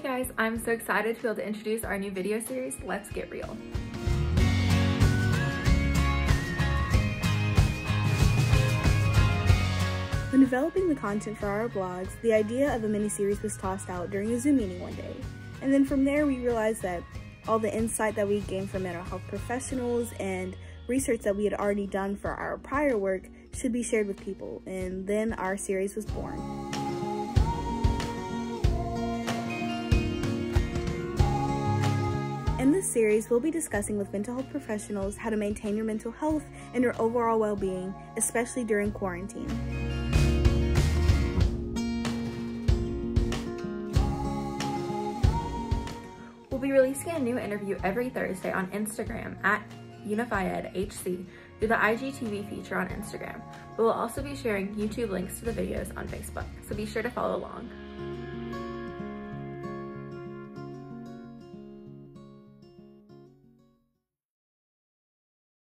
guys, I'm so excited to be able to introduce our new video series, Let's Get Real. When developing the content for our blogs, the idea of a mini-series was tossed out during a Zoom meeting one day. And then from there, we realized that all the insight that we gained from mental health professionals and research that we had already done for our prior work should be shared with people. And then our series was born. In this series, we'll be discussing with mental health professionals how to maintain your mental health and your overall well-being, especially during quarantine. We'll be releasing a new interview every Thursday on Instagram at UnifyEdHC through the IGTV feature on Instagram. But we'll also be sharing YouTube links to the videos on Facebook, so be sure to follow along.